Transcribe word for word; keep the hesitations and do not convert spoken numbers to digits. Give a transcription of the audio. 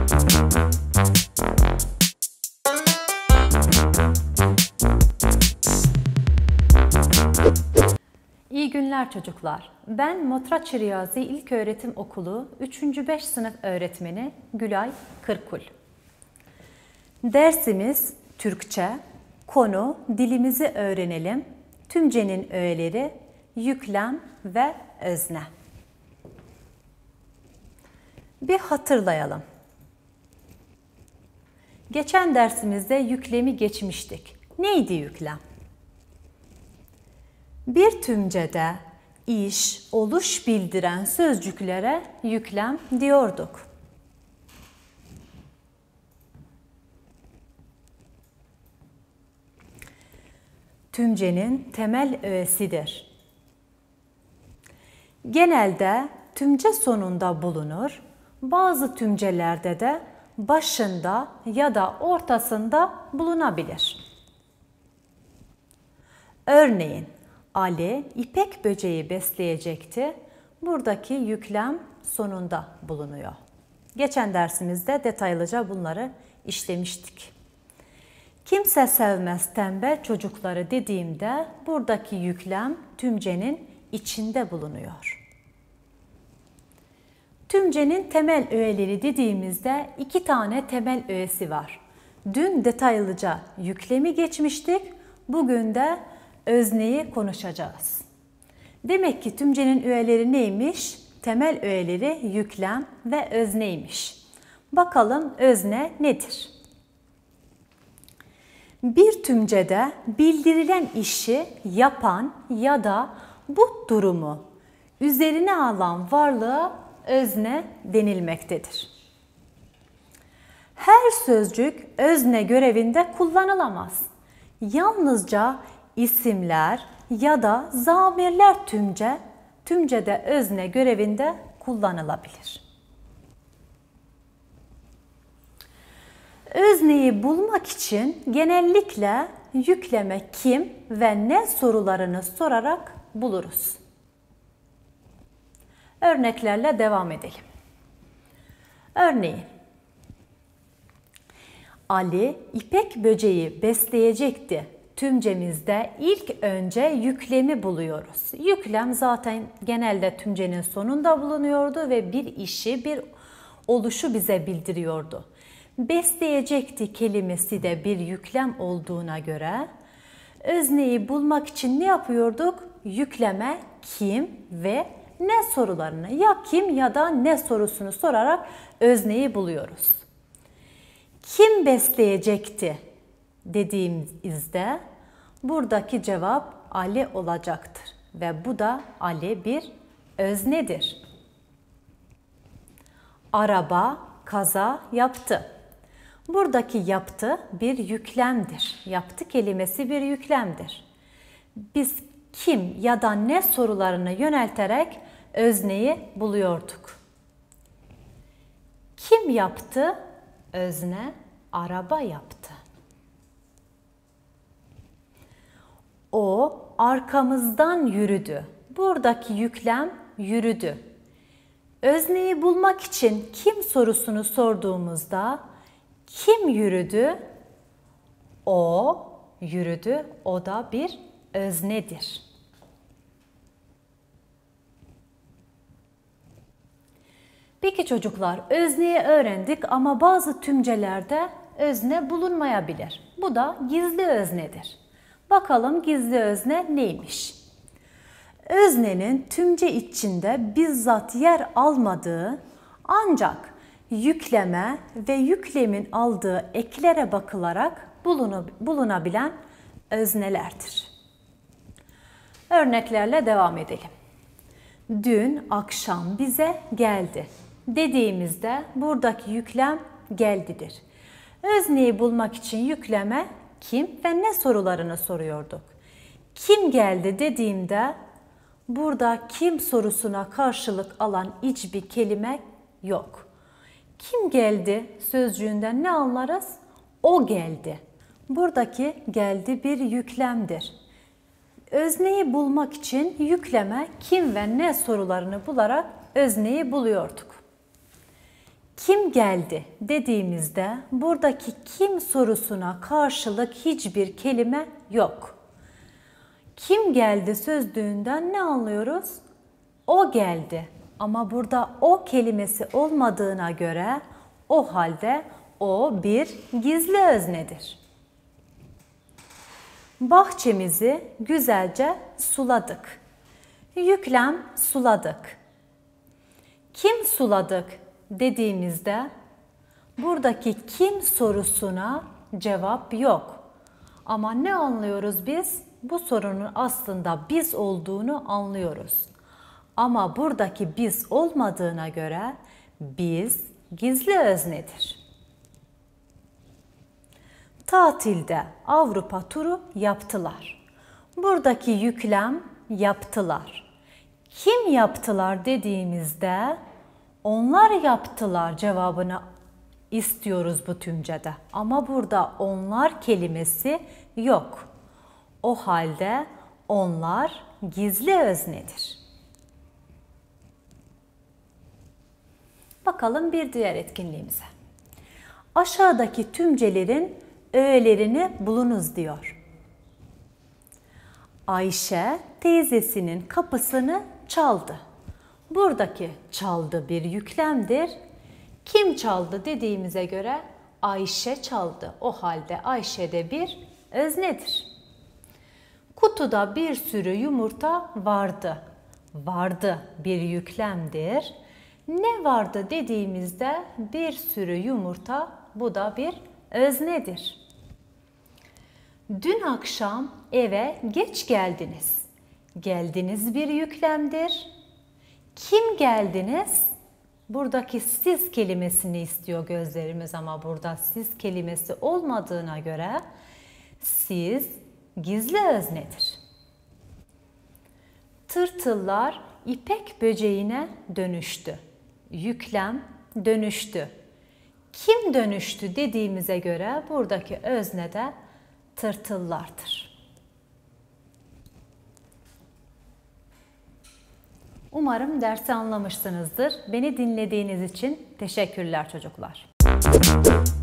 İyi günler çocuklar. Ben Motraç Riyazi İlköğretim Okulu üçüncü beş sınıf öğretmeni Gülay Kırkul. Dersimiz Türkçe, konu dilimizi öğrenelim, tümcenin öğeleri, yüklem ve özne. Bir hatırlayalım. Geçen dersimizde yüklemi geçmiştik. Neydi yüklem? Bir tümcede iş, oluş bildiren sözcüklere yüklem diyorduk. Tümcenin temel öğesidir. Genelde tümce sonunda bulunur, bazı tümcelerde de başında ya da ortasında bulunabilir. Örneğin, Ali ipek böceği besleyecekti. Buradaki yüklem sonunda bulunuyor. Geçen dersimizde detaylıca bunları işlemiştik. Kimse sevmez tembel çocukları dediğimde buradaki yüklem tümcenin içinde bulunuyor. Tümcenin temel öğeleri dediğimizde iki tane temel öğesi var. Dün detaylıca yüklemi geçmiştik. Bugün de özneyi konuşacağız. Demek ki tümcenin öğeleri neymiş? Temel öğeleri yüklem ve özneymiş. Bakalım özne nedir? Bir tümcede bildirilen işi yapan ya da bu durumu üzerine alan varlığa özne denilmektedir. Her sözcük özne görevinde kullanılamaz. Yalnızca isimler ya da zamirler tümce, tümcede özne görevinde kullanılabilir. Özneyi bulmak için genellikle yükleme kim ve ne sorularını sorarak buluruz. Örneklerle devam edelim. Örneğin, Ali ipek böceği besleyecekti. Tümcemizde ilk önce yüklemi buluyoruz. Yüklem zaten genelde tümcenin sonunda bulunuyordu ve bir işi, bir oluşu bize bildiriyordu. Besleyecekti kelimesi de bir yüklem olduğuna göre özneyi bulmak için ne yapıyorduk? Yükleme kim ve ne sorularını ya kim ya da ne sorusunu sorarak özneyi buluyoruz. Kim besleyecekti dediğimizde buradaki cevap Ali olacaktır ve bu da Ali bir öznedir. Araba kaza yaptı. Buradaki yaptı bir yüklemdir. Yaptı kelimesi bir yüklemdir. Biz kim ya da ne sorularını yönelterek özneyi buluyorduk. Kim yaptı? Özne araba yaptı. O arkamızdan yürüdü. Buradaki yüklem yürüdü. Özneyi bulmak için kim sorusunu sorduğumuzda kim yürüdü? O yürüdü. O da bir öznedir. Peki çocuklar, özneyi öğrendik ama bazı tümcelerde özne bulunmayabilir. Bu da gizli öznedir. Bakalım gizli özne neymiş? Öznenin tümce içinde bizzat yer almadığı ancak yükleme ve yüklemin aldığı eklere bakılarak bulunabilen öznelerdir. Örneklerle devam edelim. Dün akşam bize geldi dediğimizde buradaki yüklem geldidir. Özneyi bulmak için yükleme kim ve ne sorularını soruyorduk. Kim geldi dediğimde burada kim sorusuna karşılık alan hiçbir kelime yok. Kim geldi sözcüğünden ne anlarız? O geldi. Buradaki geldi bir yüklemdir. Özneyi bulmak için yükleme kim ve ne sorularını bularak özneyi buluyorduk. Kim geldi dediğimizde buradaki kim sorusuna karşılık hiçbir kelime yok. Kim geldi sözlüğünden ne anlıyoruz? O geldi. Ama burada o kelimesi olmadığına göre o halde o bir gizli öznedir. Bahçemizi güzelce suladık. Yüklem suladık. Kim suladık dediğimizde buradaki kim sorusuna cevap yok. Ama ne anlıyoruz biz? Bu sorunun aslında biz olduğunu anlıyoruz. Ama buradaki biz olmadığına göre biz gizli öznedir. Tatilde Avrupa turu yaptılar. Buradaki yüklem yaptılar. Kim yaptılar dediğimizde onlar yaptılar cevabını istiyoruz bu tümcede. Ama burada onlar kelimesi yok. O halde onlar gizli öznedir. Bakalım bir diğer etkinliğimize. Aşağıdaki tümcelerin öğelerini bulunuz diyor. Ayşe teyzesinin kapısını çaldı. Buradaki çaldı bir yüklemdir. Kim çaldı dediğimize göre Ayşe çaldı. O halde Ayşe de bir öznedir. Kutuda bir sürü yumurta vardı. Vardı bir yüklemdir. Ne vardı dediğimizde bir sürü yumurta, bu da bir öznedir. Dün akşam eve geç geldiniz. Geldiniz bir yüklemdir. Kim geldiniz? Buradaki siz kelimesini istiyor gözlerimiz ama burada siz kelimesi olmadığına göre siz gizli öznedir. Tırtıllar ipek böceğine dönüştü. Yüklem dönüştü. Kim dönüştü dediğimize göre buradaki özne de tırtıllardır. Umarım dersi anlamışsınızdır. Beni dinlediğiniz için teşekkürler çocuklar.